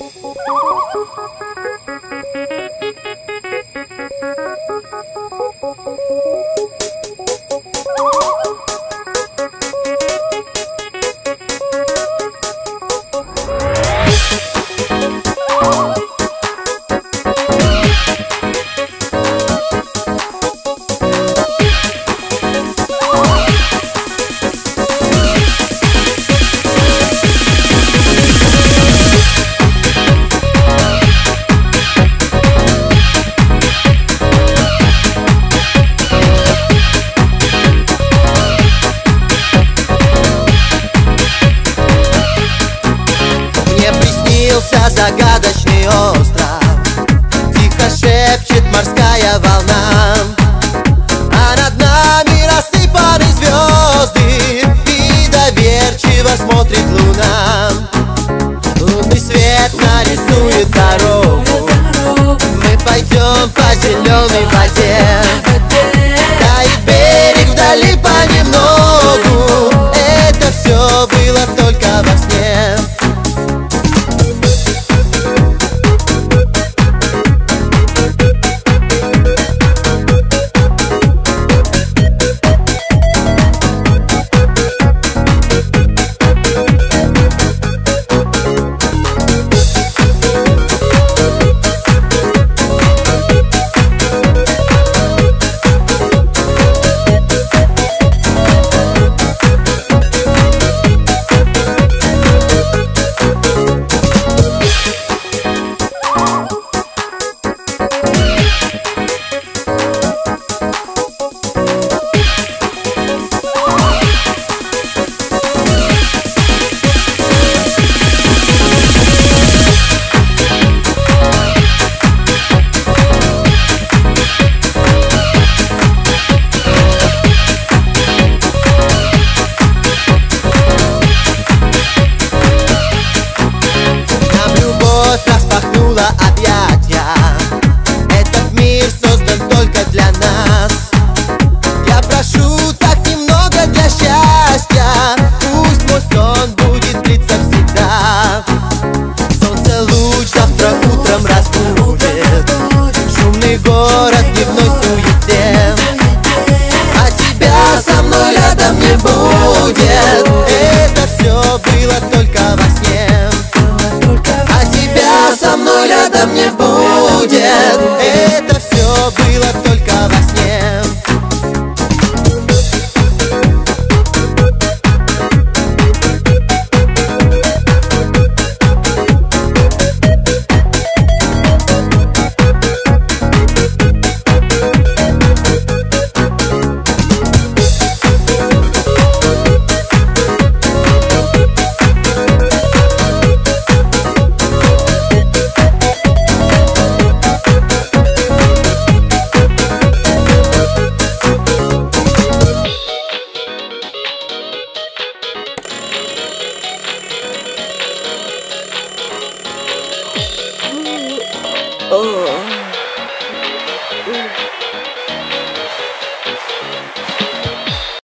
Загадочный остров, тихо шепчет морская волна, а над нами рассыпаны звезды, и доверчиво смотрит луна. Лунный свет нарисует дорогу, мы пойдем по зеленой воде. Тает берег вдали понемногу, это все было только во сне. Объятия. Этот мир создан только для нас. Я прошу так немного для счастья, пусть мой сон будет длиться всегда. Солнце луч завтра утром разбудит шумный город в дневной суете, а тебя со мной рядом не будет. Это все было только во сне, а тебя со мной рядом не будет. Это все было только во сне. Oh.